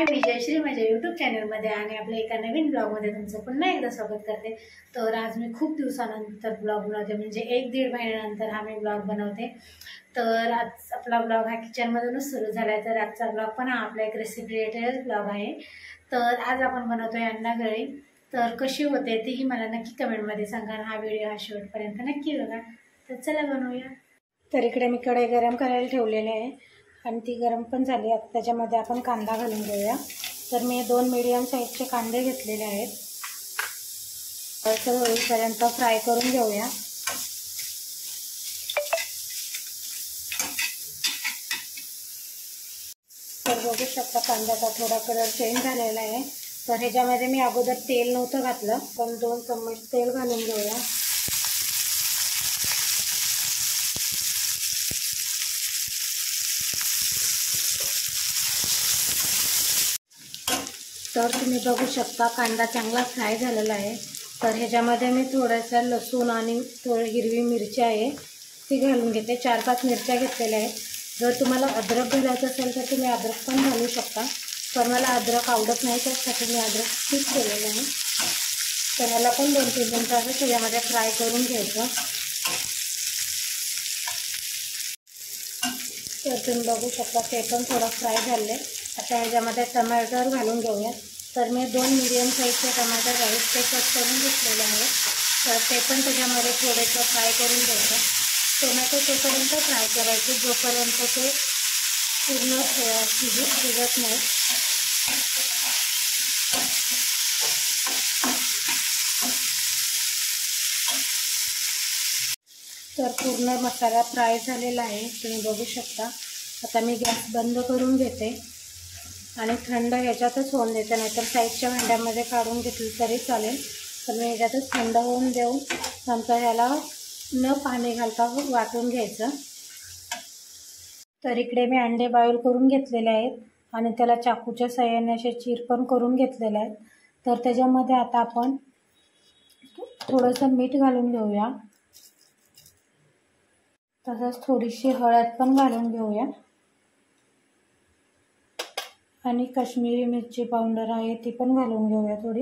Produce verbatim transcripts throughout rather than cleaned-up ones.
मी जयश्री माझ्या यूट्यूब चॅनलमध्ये आणि आपल्या एका नवीन ब्लॉगमध्ये तुमचं पुन्हा एकदा स्वागत करते। तर आज मी खूप दिवसानंतर ब्लॉग बनवते, म्हणजे एक दीड महिन्यानंतर हा मी ब्लॉग बनवते। तर आज आपला ब्लॉग हा किचनमधूनच सुरू झाला आहे। तर आजचा ब्लॉग पण हा आपला एक रेसिपी रिलेटेड ब्लॉग आहे। तर आज आपण बनवतोय अंडा कढी। तर कशी होते तीही मला नक्की कमेंटमध्ये सांगा। हा व्हिडिओ हा शेवटपर्यंत नक्की बघा। तर चला बनवूया। तर इकडे मी कढई गरम करायला ठेवलेली आहे आणि ती गरम पण झाली। आता त्याच्यामध्ये आपण कांदा घालून घेऊया। तर मी दोन मीडियम साईजचे कांदे घेतलेले आहेत। तर होईपर्यंत फ्राय करून घेऊया। तर बघू शकता कांद्याचा थोडा कलर चेंज झालेला आहे। तर ह्याच्यामध्ये मी अगोदर तेल नव्हतं घातलं, पण दोन चम्मच तेल घालून घेऊया। तर तुम्ही बघू शकता कांदा चांगला फ्राय झालेला आहे। तर ह्याच्यामध्ये मी थोडासा लसूण आणि थोडी हिरवी मिरची आहे ती घालून घेते। चार पाच मिरच्या घेतलेल्या आहेत। जर तुम्हाला अद्रक घालायचं असेल तर तुम्ही अद्रक पण घालू शकता, पण मला अद्रक आवडत नाही त्यासाठी मी अद्रक स्किप केलेलं आहे। तर ह्याला पण दोन तीन मिनटं असं त्याच्यामध्ये फ्राय करून घ्यायचं। तर तुम्ही बघू शकता ते पण थोडं फ्राय झाले। आता ह्याच्यामध्ये टमाटर घालून घेऊया। तर मी दोन मीडियम साईजचे टमाटर आहेत ते कट करून घेतलेले आहेत। तर ते पण त्याच्यामध्ये थोडेसं फ्राय करून घ्यायचं। टोमॅटो तोपर्यंत फ्राय करायचे जोपर्यंत ते पूर्ण शिजत शिजत नाही। तर पूर्ण मसाला फ्राय झालेला आहे तुम्ही बघू शकता। आता मी गॅस बंद करून घेते आणि थंड ह्याच्यातच होऊन देते, नाहीतर साईडच्या भांड्यामध्ये काढून घेतली तरी चालेल। तर मी ह्याच्यातच थंड होऊन देऊन नंतर ह्याला न पाणी घालता वाटून घ्यायचं। तर इकडे मी अंडे बॉईल करून घेतलेले आहेत आणि त्याला चाकूच्या साहाय्याने असे चीर पण करून घेतलेले आहेत। तर त्याच्यामध्ये आता आपण थोडंसं मीठ घालून घेऊया, तसंच थोडीशी हळद पण घालून घेऊया आणि काश्मीरी मिरची पावडर आहे ती पण घालून घेऊया थोडी।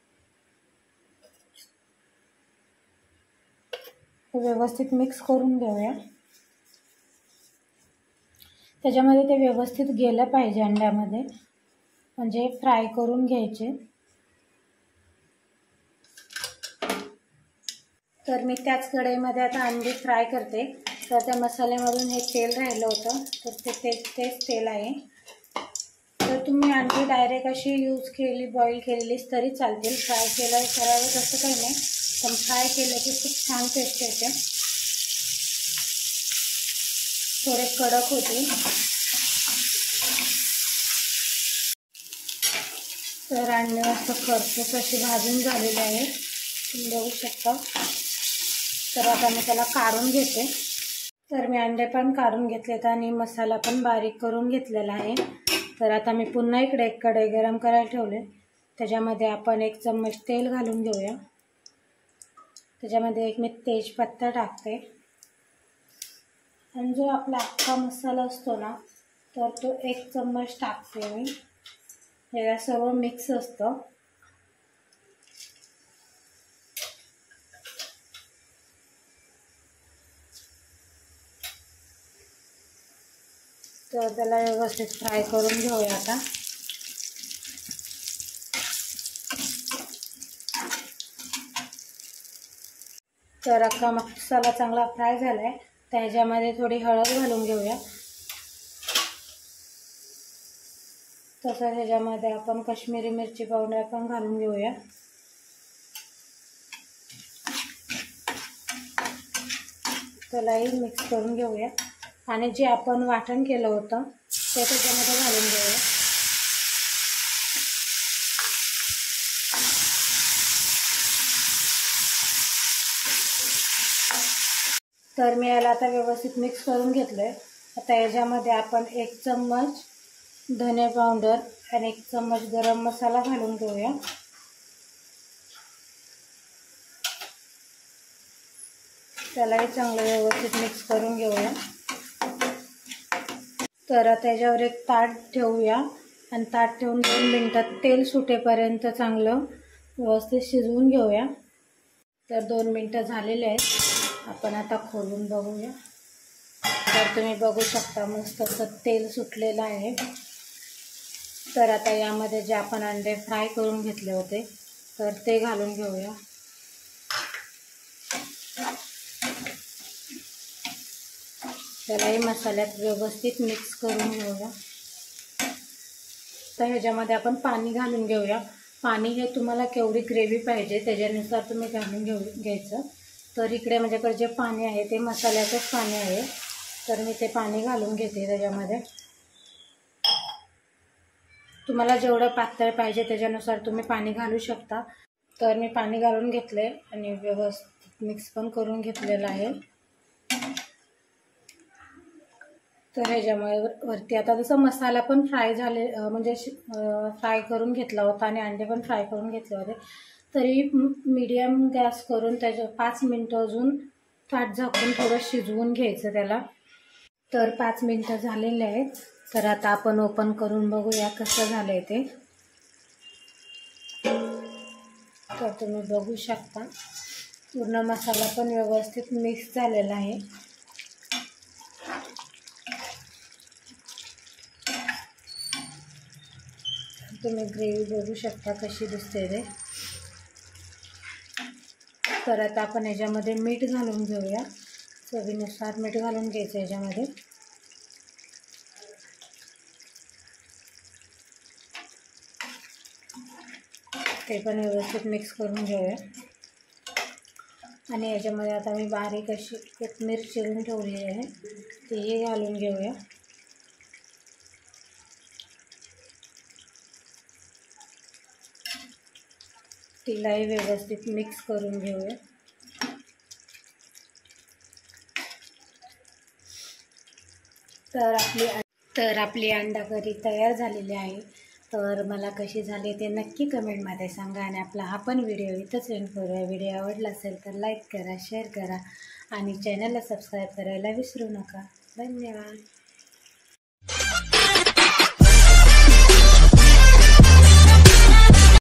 व्यवस्थित मिक्स करून घेऊया। त्याच्यामध्ये ते व्यवस्थित गेलं पाहिजे अंड्यामध्ये, म्हणजे फ्राय करून घ्यायचे। तर मी त्याच कढईमध्ये आता अंडी फ्राय करते। तर त्या मसाल्यामधून हे तेल राहिलं होतं, तर ते तेच तेच तेल आहे। तर तुम्ही अंडी डायरेक्ट अशी यूज केली बॉईल केलेलीच तरी चालतील, फ्राय केलं करावं तसं काही नाही, पण फ्राय केलं की खूप छान टेस्ट येते, थोडे कडक होते। तर अंडे मस्त खरपूस अशी भाजून झालेले आहे तुम्ही बघू शकता। तर आता मी त्याला काढून घेते। तर मी अंडे पण काढून घेतलेत आणि मसाला पण बारीक करून घेतलेला आहे। तर आता मी पुन्हा इकडे एक कढई गरम करायला ठेवले। त्याच्यामध्ये आपण एक चम्मच तेल घालून घेऊया। त्याच्यामध्ये एक मी तेजपत्ता टाकते आणि जो आपला अख्खा मसाला असतो ना, तर तो एक चम्मच टाकते मी। हे सर्व मिक्स असतं। तर त्याला व्यवस्थित फ्राय करून घेऊया आता। तर अख्खा मसाला चांगला फ्राय झालाय, त्याच्यामध्ये थोडी हळद घालून घेऊया। तसंच ह्याच्यामध्ये आपण काश्मीरी मिरची पावडर पण घालून घेऊया। त्यालाही मिक्स करून घेऊया आणि जे आपण वाटण केलं होतं ते त्याच्यामध्ये घालून घेऊया। तर मी याला आता व्यवस्थित मिक्स करून घेतलंय। आता याच्यामध्ये आपण एक चम्मच धने पावडर आणि एक चम्मच गरम मसाला घालून घेऊया। त्यालाही चांगलं व्यवस्थित मिक्स करून घेऊया। तर त्याच्यावर एक ताट ठेवूया आणि ताट ठेवून दोन मिनटात तेल सुटेपर्यंत चांगलं व्यवस्थित शिजवून घेऊया। तर दोन मिनटं झालेले आहेत, आपण आता खोलून बघूया। तर तुम्ही बघू शकता मस्त असं तेल सुटलेलं आहे। तर आता यामध्ये जे आपण अंडे फ्राय करून घेतले होते तर ते घालून घेऊया। त्यालाही मसाल्यात व्यवस्थित मिक्स करून घेऊया। तर ह्याच्यामध्ये आपण पाणी घालून घेऊया। पाणी हे तुम्हाला केवढी ग्रेव्ही पाहिजे त्याच्यानुसार तुम्ही घालून घेऊ घ्यायचं। तर इकडे माझ्याकडे जे पाणी आहे ते मसाल्याचंच पाणी आहे, तर मी ते पाणी घालून घेते त्याच्यामध्ये। तुम्हाला जेवढं पातळ पाहिजे त्याच्यानुसार तुम्ही पाणी घालू शकता। तर मी पाणी घालून घेतले आणि व्यवस्थित मिक्स पण करून घेतलेलं आहे। तर ह्याच्यामुळे वरती आता जसं मसाला पण फ्राय झाले म्हणजे फ्राय करून घेतला होता आणि अंडे पण फ्राय करून घेतले होते, तरी मीडियम गॅस करून त्याच्या पाच मिनटं अजून ताट झाकून थोडं शिजवून घ्यायचं त्याला। तर पाच मिनटं झालेले आहेत, तर आता आपण ओपन करून बघूया कसं झालं आहे ते। तर तुम्ही बघू शकता पूर्ण मसाला पण व्यवस्थित मिक्स झालेला आहे। तुम्ही ग्रेव्ही बघू शकता कशी दिसते ते। तर आता आपण याच्यामध्ये मीठ घालून घेऊया, चवीनुसार मीठ घालून घ्यायचं याच्यामध्ये। ते पण व्यवस्थित मिक्स करून घेऊया आणि याच्यामध्ये आता मी बारीक अशी कोथिंबीर चिरून ठेवली आहे तीही घालून घेऊया। तिलाही व्यवस्थित मिक्स करून घेऊया। तर आपली तर आपली अंडा करी तयार झालेली आहे। तर मला कशी झाली ते नक्की कमेंटमध्ये सांगा आणि आपला हा पण व्हिडिओ इथंच एंड करूया। व्हिडिओ आवडला असेल तर लाईक करा, शेअर करा आणि चॅनलला सबस्क्राईब करायला विसरू नका। धन्यवाद।